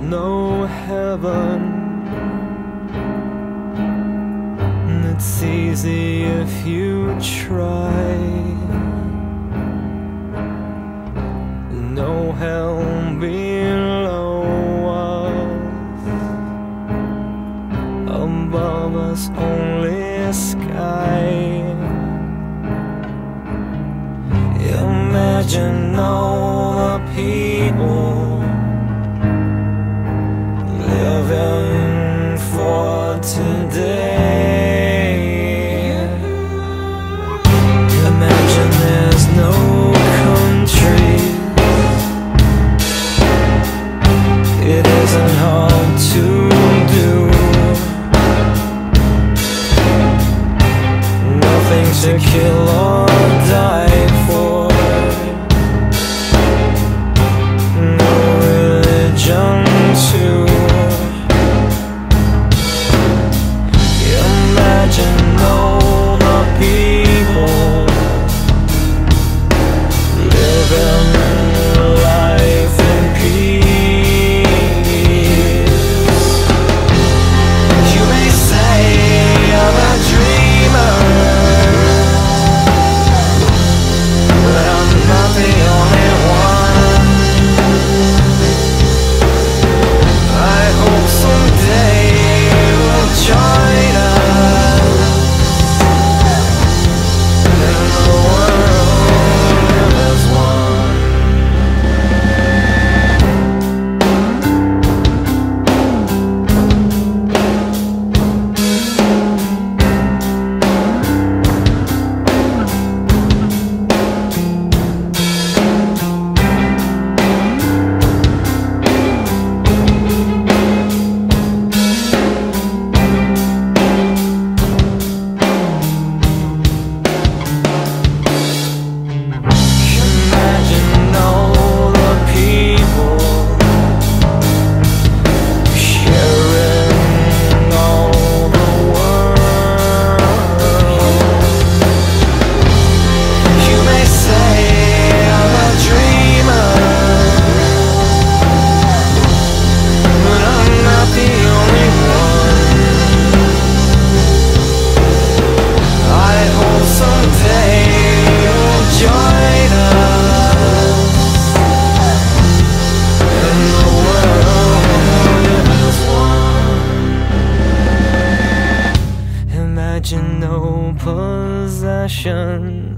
no heaven. It's easy if you try. No hell below us, above us only sky. Imagine all the people living for today. Imagine there's no country. It isn't hard to do. Nothing to kill or die for. No religion too. Imagine all the people living life in peace. You may say I'm a dreamer, but I'm not the only one. I hope someday you'll join us in the world as one. Imagine all the people sharing all the world. You may say I'm a dreamer, but I'm not the only one. I hope someday you'll join us in the world as one. Imagine no possession.